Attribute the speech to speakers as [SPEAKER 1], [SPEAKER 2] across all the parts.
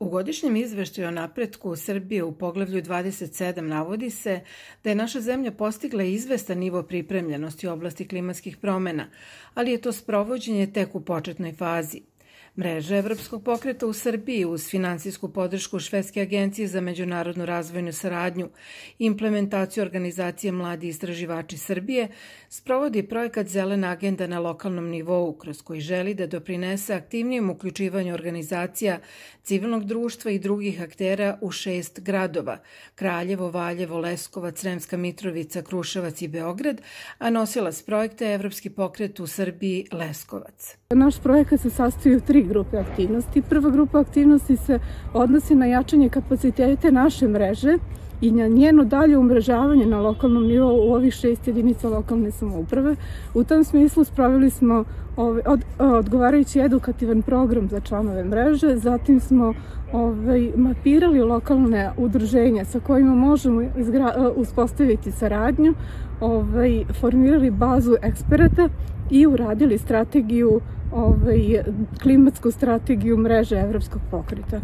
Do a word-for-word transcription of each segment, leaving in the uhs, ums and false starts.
[SPEAKER 1] U godišnjem izveštaju o napretku Srbije u poglavlju dvadeset sedam navodi se da je naša zemlja postigla izvestan nivo pripremljenosti u oblasti klimatskih promena, ali je to sprovođenje tek u početnoj fazi. Mreža Evropskog pokreta u Srbiji uz finansijsku podršku Švedske agencije za međunarodnu razvojnu saradnju i implementaciju organizacije Mladi istraživači Srbije sprovodi projekat Zelena agenda na lokalnom nivou, kroz koji želi da doprinese aktivnijem uključivanju organizacija civilnog društva i drugih aktera u šest gradova – Kraljevo, Valjevo, Leskovac, Sremska Mitrovica, Kruševac i Beograd, a nosilac projekta je Evropski pokret u Srbiji Leskovac.
[SPEAKER 2] Naš projekat se sastoji od tri grupe aktivnosti. Prva grupa aktivnosti se odnosi na jačanje kapacitete naše mreže i na njeno dalje umrežavanje na lokalnom nivou u ovih šest jedinica lokalne samouprave. U tom smislu sproveli smo ovaj, od, odgovarajući edukativan program za članove mreže, zatim smo ovaj, mapirali lokalne udruženja sa kojima možemo izgra, uspostaviti saradnju, ovaj, formirali bazu eksperata i uradili strategiju, ovaj, klimatsku strategiju mreže Evropskog pokreta.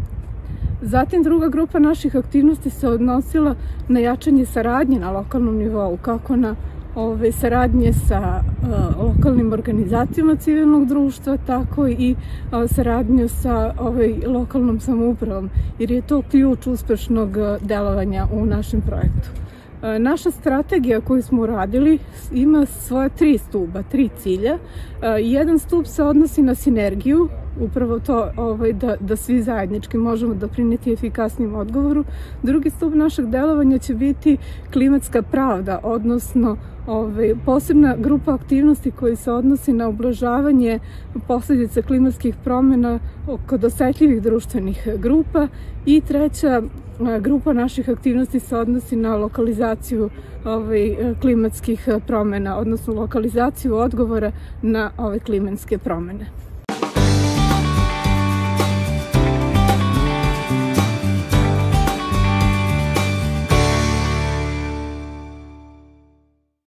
[SPEAKER 2] Zatim druga grupa naših aktivnosti se odnosila na jačanje saradnje na lokalnom nivou, kako na ove, saradnje sa uh, lokalnim organizacijama civilnog društva, tako i uh, saradnju sa ove, lokalnom samoupravom, jer je to ključ uspešnog delovanja u našem projektu. Uh, naša strategija koju smo uradili ima svoje tri stuba, tri cilja. Uh, jedan stub se odnosi na sinergiju, upravo to ovaj, da, da svi zajednički možemo doprineti efikasnijem odgovoru. Drugi stup našeg delovanja će biti klimatska pravda, odnosno ovaj, posebna grupa aktivnosti koji se odnosi na ublažavanje posljedica klimatskih promjena kod osetljivih društvenih grupa. I treća grupa naših aktivnosti se odnosi na lokalizaciju ovaj, klimatskih promjena, odnosno lokalizaciju odgovora na ove klimatske promjene.